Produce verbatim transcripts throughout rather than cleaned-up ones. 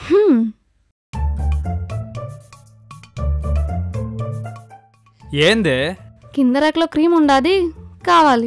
ఏందే కింద రేకులో క్రీమ్ ఉండాది కావాలి.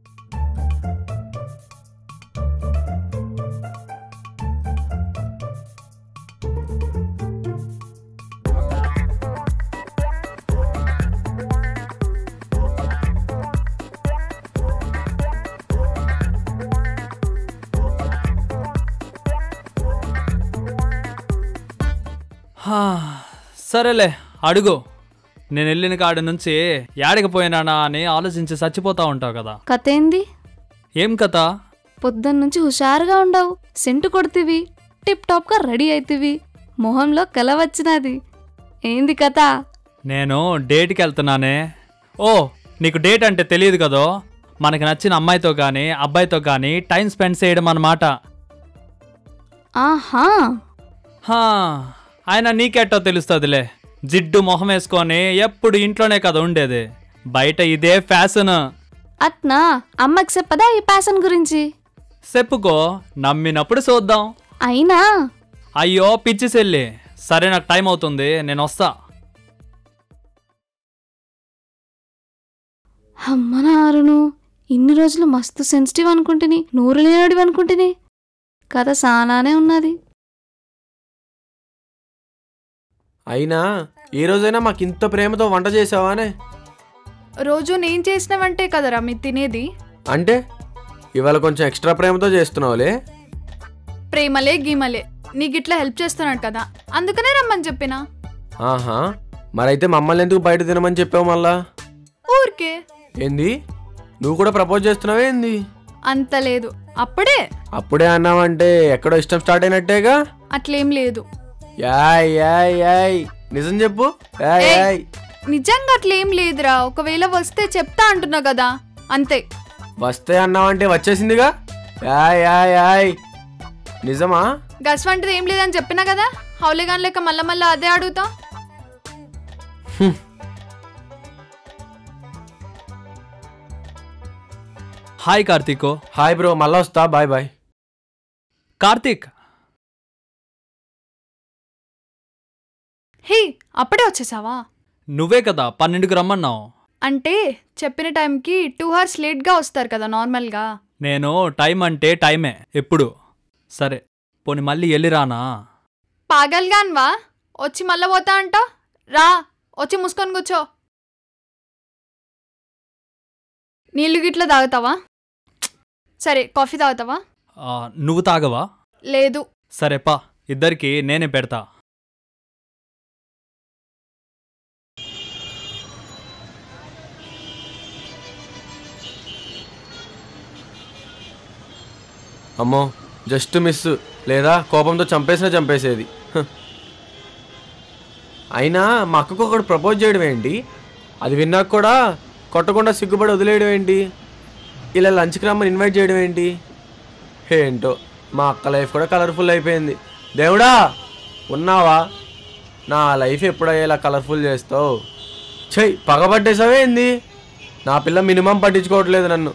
సరేలే అడుగు. నేను వెళ్ళిన కాడి నుంచి యాడికి పోయినానా అని ఆలోచించి చచ్చిపోతా ఉంటావు కదా. కథ ఏంది? ఏం కథ? పొద్దున్నుంచి హుషారుగా ఉండవు, సెంటు కొడుతీవి, టిప్ టాప్ గా రెడీ అవుతీవి, మొహంలో కల వచ్చినది. ఏంది కథ? నేను డేట్కి వెళ్తున్నానే. ఓ నీకు డేట్ అంటే తెలియదు కదో, మనకి నచ్చిన అమ్మాయితో కానీ అబ్బాయితో కానీ టైం స్పెండ్ చేయడం అన్నమాట. ఆహా, ఆయన నీకెట్టో తెలుస్తుందిలే. జిడ్డు మొహం వేసుకొని ఎప్పుడు ఇంట్లోనే కదా ఉండేది, బయట ఇదే ఫ్యాషన్. అట్నా? అమ్మకి చెప్పదా ఈ ఫ్యాషన్ గురించి? చెప్పుకో, నమ్మినప్పుడు చూద్దాం. అయినా అయ్యో పిచ్చి సెల్లి, సరే నాకు టైం అవుతుంది, నేను వస్తా. అమ్మనారును, ఇన్ని రోజులు మస్తు సెన్సిటివ్ అనుకుంటుని, నూరు లేనడివి అనుకుంటుని. కథ సానానే ఉన్నది. అయినా ఏ రోజైనా మాకు ఇంత ప్రేమతో వంట చేసావానే? రోజు నేను చేసినవంటే కదరా మీ తినేది. అంటే ఇవాళ కొంచెం ఎక్స్ట్రా ప్రేమతో చేస్తున్నావులే. ప్రేమలే గీమలే, నీకు ఇట్లా హెల్ప్ చేస్తున్నాడు కదా, అందుకనే రమ్మని చెప్పినా. ఆహా, మరైతే మమ్మల్ని ఎందుకు బయట తినమని చెప్పావు మళ్ళా? ఊరికే. ఏంది, నువ్వు కూడా ప్రపోజ్ చేస్తున్నావే ఏంది? అంత లేదు. అప్పుడే అప్పుడే అన్నావంటే ఎక్కడో ఇష్టం స్టార్ట్ అయినట్టేగా. అట్లేం లేదు. యాయ్ యాయ్ యాయ్, నిజం చెప్పు. యాయ్ యాయ్, నిజంగా అట్లేం లేదురా. ఒకవేళ వస్తే చెప్తా అంటున్నా కదా, అంతే. వస్తే అన్నావంటే వచ్చేసిందిగా. యాయ్ యాయ్ యాయ్, నిజమా? గస్ వంటిది ఏం లేదని చెప్పినా కదా, హౌలేగాన్ లెక్క మళ్ళా మళ్ళా అదే అడుగుతా. హాయ్ కార్తీక్. హాయ్ బ్రో, మళ్ళా వస్తా, బాయ్ బాయ్. కార్తీక్, హే అప్పుడే వచ్చేసావా? నువ్వే కదా పన్నెండుకి రమ్మన్నావు. అంటే చెప్పిన టైంకి టూ అవర్స్ లేట్గా వస్తారు కదా నార్మల్గా. నేను టైం అంటే టైమే ఎప్పుడు. సరే పోనీ మళ్ళీ వెళ్ళిరానా? పాగల్గాన్వా, వచ్చి మళ్ళా పోతా అంట. రా, వచ్చి మూసుకొని కూర్చో. నీళ్ళు గిట్లా తాగుతావా? సరే కాఫీ తాగుతావా? నువ్వు తాగవా? లేదు. సరే పా, ఇద్దరికి నేనే పెడతా. అమ్మో, జస్ట్ మిస్, లేదా కోపంతో చంపేసినా చంపేసేది. అయినా మా అక్కకు ఒకడు ప్రపోజ్ చేయడం ఏంటి, అది విన్నాక కూడా కొట్టకుండా సిగ్గుపడి వదిలేయడం ఏంటి, ఇలా లంచ్కి రమ్మని ఇన్వైట్ చేయడం ఏంటి. ఏంటో మా అక్క లైఫ్ కూడా కలర్ఫుల్ అయిపోయింది. దేవుడా ఉన్నావా, నా లైఫ్ ఎప్పుడయ్యా ఇలా కలర్ఫుల్ చేస్తావు? చెయ్యి పగబట్టేసావే ఏంది? నా పిల్ల మినిమం పట్టించుకోవట్లేదు నన్ను.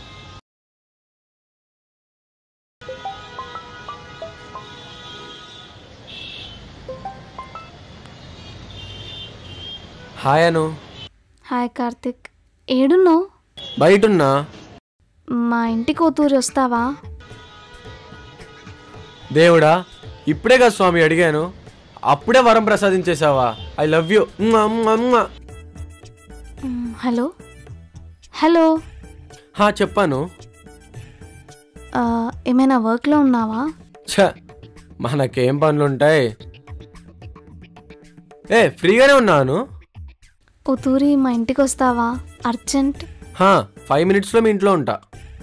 హాయ్ అను. హాయ్ కార్తిక్, ఏడున్నావు? బయటున్నా. మా ఇంటికి కూతురు వస్తావా? దేవుడా, ఇప్పుడే కదా స్వామి అడిగాను, అప్పుడే వరం ప్రసాదించేసావా? I love you. Hello hello, చెప్పాను. ఏమైనా వర్క్లో ఉన్నావా? ఛ, మనకేం పనులుంటాయి. ఏ ఫ్రీగానే ఉన్నాను. కూతురి మా ఇంటికి వస్తావా? అర్జెంట్. ఫైవ్ మినిట్స్లో మీ ఇంట్లో ఉంటా.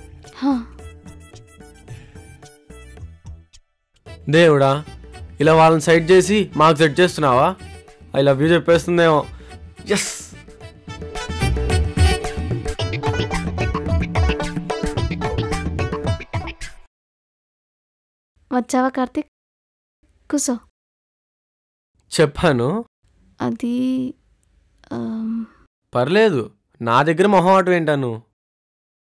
దేవుడా, ఇలా వాళ్ళని సైడ్ చేసి మాకు సెట్ చేస్తున్నావా? ఐ లవ్ యూ చెప్పేస్తుందేమో. ఎస్. వచ్చావా కార్తిక్? కూసో. చెప్పాను. అది పర్లేదు, నా దగ్గర మొహమాటం ఏంటాను?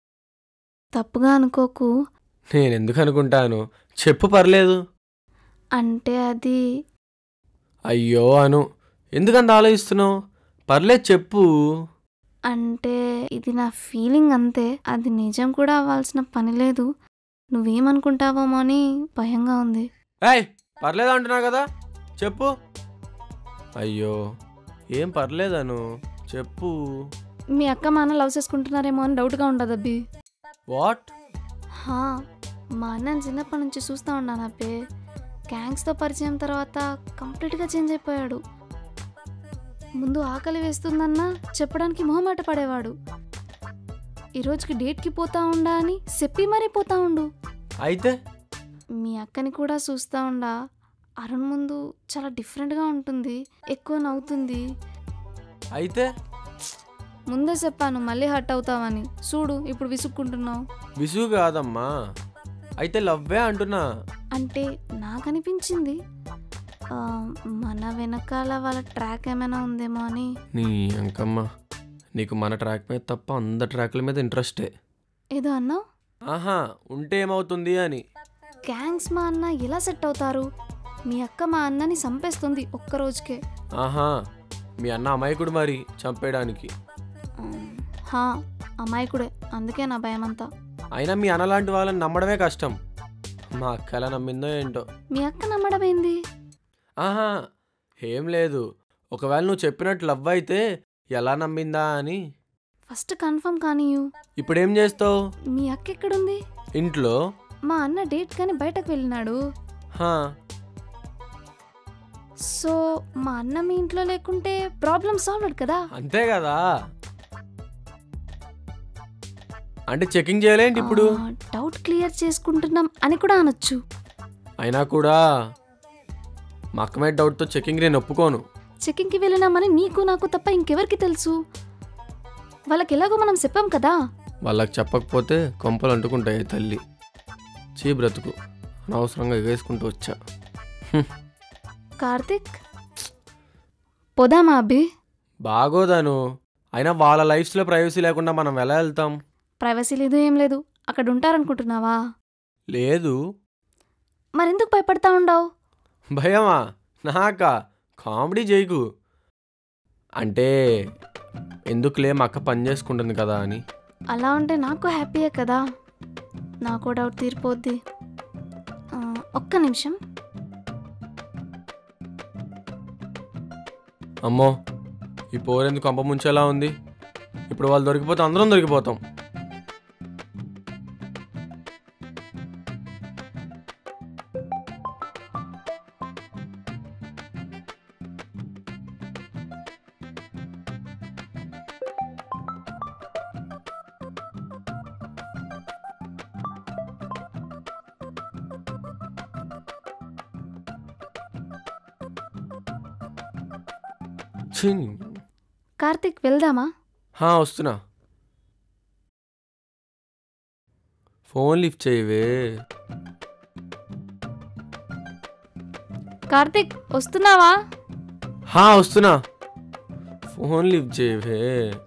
తప్పుగా అనుకోకు. నేనెందుకు అనుకుంటాను, చెప్పు, పర్లేదు. అంటే అది అయ్యో అను, ఎందుకంత ఆలోచిస్తున్నావు? పర్లేదు చెప్పు. అంటే ఇది నా ఫీలింగ్ అంతే. అది నిజం కూడా అవ్వాల్సిన పని లేదు. నువ్వేమనుకుంటావేమో అని భయంగా ఉంది. ఏయ్ పర్లేదు అంటున్నా కదా, చెప్పు. అయ్యో ఏం పర్లేదను, చెప్పు. మీ అక్క మా అన్న లవ్ చేసుకుంటున్నారేమో అని డౌట్గా ఉండదు అబ్బి. వాట్? హా, మా అన్నని చిన్నప్పటి నుంచి చూస్తూ ఉన్నాను అబ్బే. గ్యాంగ్స్తో పరిచయం తర్వాత కంప్లీట్గా చేంజ్ అయిపోయాడు. ముందు ఆకలి వేస్తుందన్నా చెప్పడానికి మొహమాట పడేవాడు. ఈరోజుకి డేట్కి పోతా ఉండా అని చెప్పి మరీ పోతా ఉండు. అయితే మీ అక్కని కూడా చూస్తూ ఉండా, అరుణ్ ముందు చాలా డిఫరెంట్గా ఉంటుంది, ఎక్కువ నవ్వుతుంది. అయితే ముందే చెప్పాను మళ్ళీ హర్ట్ అవుతావని. చూడు ఇప్పుడు విసుక్కుంటున్నావు. విసుగు కాదమ్మా, అయితే లవ్వే అంటున్నా. అంటే నాకు అనిపించింది ఆ, మన వెనకాల వాళ్ళ ట్రాక్ ఏమైనా ఉందేమో అని. నీ అంకమ్మ, నీకు మన ట్రాక్ మీద తప్ప అందరి ట్రాక్ల మీద ఇంట్రెస్టే. ఏదో అన్నావు. ఆహా, ఉంటే ఏమవుతుంది అని. గ్యాంగ్స్ మా అన్న ఎలా సెట్ అవుతారు? మీ అక్క మా అన్నని చంపేస్తుంది ఒక్క రోజుకే. ఆహా, మీ అన్న అమాయకుడు మరి చంపేయడానికి. ఉమ్, హా అమాయకుడే, అందుకే నా భయం అంతా. అయినా మీ అన్న లాంటి వాళ్ళని నమ్మడమే కష్టం. మా అక్క ఎలా నమ్మిందో ఏంటో. మీ అక్క నమ్మడమేంది? ఆహా ఏం లేదు, ఒకవేళ నువ్వు చెప్పినట్టు లవ్ అయితే ఎలా నమ్మిందా అని. ఫస్ట్ కన్ఫర్మ్ కానీయు. ఇప్పుడేం చేస్తావు? మీ అక్క ఎక్కడుంది? ఇంట్లో. మా అన్న డేట్ కానీ బయటకు వెళ్ళినాడు. హా, సో మా అన్న మీ ఇంట్లో లేకుంటే ప్రాబ్లం సాల్వ్డ్ కదా. అంతే కదా. అంటే చెకింగ్ చేయలేంటి ఇప్పుడు? ఆ, డౌట్ క్లియర్ చేసుకుంటున్నాం అని కూడా అనొచ్చు. అయినా కూడా మా అక్క మీద డౌట్తో చెకింగ్ నేను ఒప్పుకోను. చెకింగ్కి వెళ్ళినామని నీకు నాకు తప్ప ఇంకెవరికి తెలుసు? వాళ్ళకి ఎలాగో మనం చెప్పాం కదా. వాళ్ళకి చెప్పకపోతే కొంపలు అంటుకుంటాయి తల్లి. చీ బ్రతుకు, అనవసరంగా ఎగేసుకుంటూ వచ్చా. కార్తిక్, పోదామా అబ్బి? బాగోదాను. అయినా వాళ్ళ లైఫ్స్లో ప్రైవసీ లేకుండా మనం ఎలా వెళ్తాం? ప్రైవసీ లేదు ఏం లేదు, అక్కడ ఉంటారనుకుంటున్నావా? లేదు. మరెందుకు భయపడతా ఉండవు? భయమా? నాకా? కామెడీ చేయకు. అంటే ఎందుకులే, మా అక్క పని చేసుకుంటుంది కదా అని. అలా ఉంటే నాకు హ్యాపీయే కదా, నాకు డౌట్ తీరిపోద్ది. ఆ, ఒక్క నిమిషం. అమ్మో, ఈ పోరెందుకు కంప ముంచేలా ఉంది. ఇప్పుడు వాళ్ళు దొరికిపోతే అందరం దొరికిపోతాం. కార్తిక్ వెళ్దామా? హా వస్తున్నా. ఫోన్ లిఫ్ట్ చేయవే. కార్తిక్ వస్తున్నావా? హా వస్తున్నా. ఫోన్ లిఫ్ట్ చేయవే.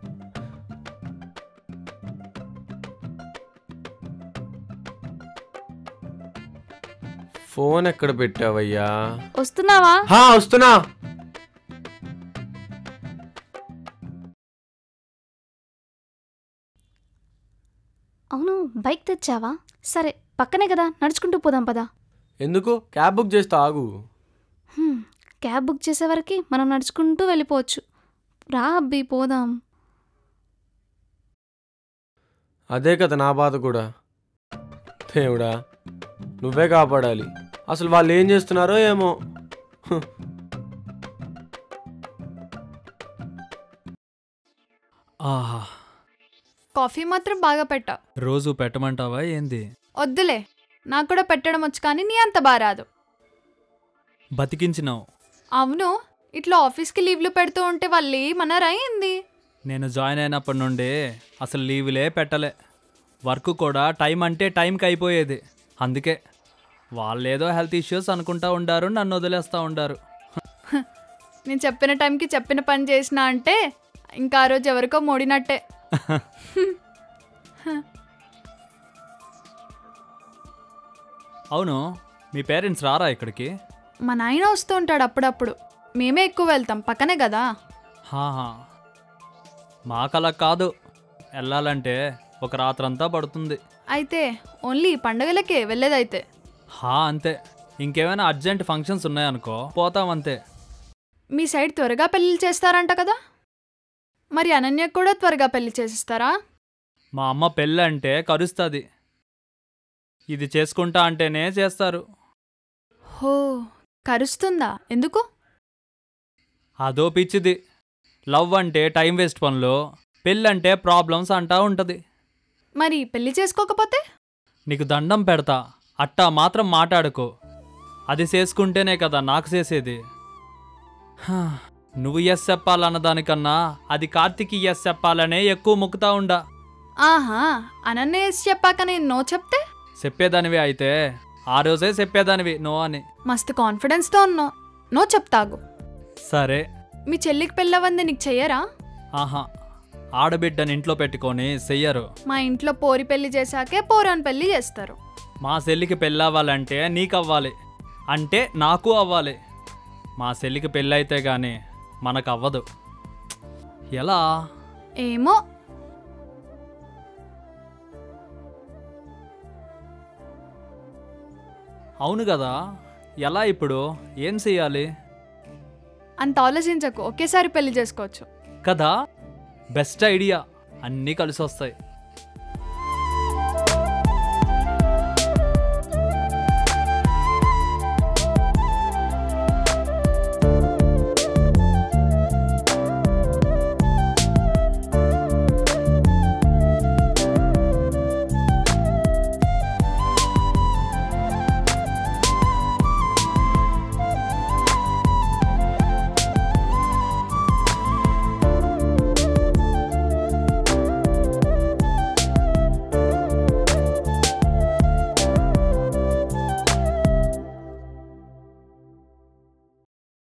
ఫోన్ ఎక్కడ పెట్టావయ్యా? వస్తున్నావా? హా వస్తున్నా. అవును, బైక్ తెచ్చావా? సరే పక్కనే కదా, నడుచుకుంటూ పోదాం పదా. ఎందుకు? క్యాబ్ బుక్ చేస్తా, ఆగు. హ్మ్, క్యాబ్ బుక్ చేసే వరకు మనం నడుచుకుంటూ వెళ్ళిపోవచ్చు. రా అబ్బి పోదాం. అదే కదా నా బాధ కూడా. దేవుడా, నువ్వే కాపాడాలి. అసలు వాళ్ళు ఏం చేస్తున్నారో ఏమో. హ్. ఆహా, కాఫీ మాత్రం బాగా పెట్టా. రోజు పెట్టమంటావా ఏంది? వద్దులే, నాకు కూడా పెట్టడం వచ్చు కానీ నీ అంత బాగా రాదు. బతికించినావు. అవును, ఇట్లా ఆఫీస్కి లీవ్లు పెడుతూ ఉంటే వాళ్ళు ఏమన్నారా ఏంది? నేను జాయిన్ అయినప్పటి నుండి అసలు లీవులే పెట్టలే. వర్క్ కూడా టైం అంటే టైంకి అయిపోయేది. అందుకే వాళ్ళు ఏదో హెల్త్ ఇష్యూస్ అనుకుంటా ఉండారు, నన్ను వదిలేస్తూ ఉండారు. నేను చెప్పిన టైంకి చెప్పిన పని చేసినా అంటే ఇంకా ఆ రోజు ఎవరికో మోడినట్టే. అవును, మీ పేరెంట్స్ రారా ఇక్కడికి? మా నాయన వస్తూ ఉంటాడు అప్పుడప్పుడు. మేమే ఎక్కువ వెళ్తాం, పక్కనే కదా. హాహా, మాకలా కాదు. వెళ్ళాలంటే ఒక రాత్రంతా పడుతుంది. అయితే ఓన్లీ పండగలకే వెళ్ళేదైతే. హా అంతే. ఇంకేమైనా అర్జెంట్ ఫంక్షన్స్ ఉన్నాయనుకో పోతాం అంతే. మీ సైడ్ త్వరగా పెళ్ళిళ్ళు చేస్తారంట కదా, మరి అనన్యకు కూడా త్వరగా పెళ్లి చేసిస్తారా? మా అమ్మ పెళ్ళి అంటే కరుస్తుంది. ఇది చేసుకుంటా అంటేనే చేస్తారు. హో, కరుస్తుందా? ఎందుకు? అదో పిచ్చిది. లవ్ అంటే టైం వేస్ట్ పనులు, పెళ్ళంటే ప్రాబ్లమ్స్ అంటా ఉంటుంది. మరి పెళ్లి చేసుకోకపోతే? నీకు దండం పెడతా, అట్టా మాత్రం మాట్లాడుకో. అది చేసుకుంటేనే కదా నాకు చేసేది. హా, నువ్వు ఎస్ చెప్పాలన్న దానికన్నా అది కార్తికి ఎస్ చెప్పాలనే ఎక్కువ మొక్కుతా ఉండా. ఆహా, అనన్య ఎస్ చెప్పాక నేను నో చెప్తే? చెప్పేదానివి అయితే ఆ రోజే చెప్పేదానివి నో అని. మస్తు కాన్ఫిడెన్స్తో ఉన్నావు. నో చెప్తాగు. సరే. మీ చెల్లికి పెళ్ళవంది నీకు చెయ్యరా? ఆహా, ఆడబిడ్డని ఇంట్లో పెట్టుకొని చెయ్యరు. మా ఇంట్లో పోరి పెళ్లి చేశాకే పోరాని పెళ్లి చేస్తారు. మా చెల్లికి పెళ్ళవ్వాలంటే నీకు అవ్వాలి, అంటే నాకు అవ్వాలి. మా చెల్లికి పెళ్ళైతే గానీ మనకు అవ్వదు. ఎలా? ఏమో. అవును కదా, ఎలా ఇప్పుడు? ఏం చెయ్యాలి? అంత ఆలోచించకు, ఒకేసారి పెళ్లి చేసుకోవచ్చు కదా. బెస్ట్ ఐడియా, అన్నీ కలిసి వస్తాయి.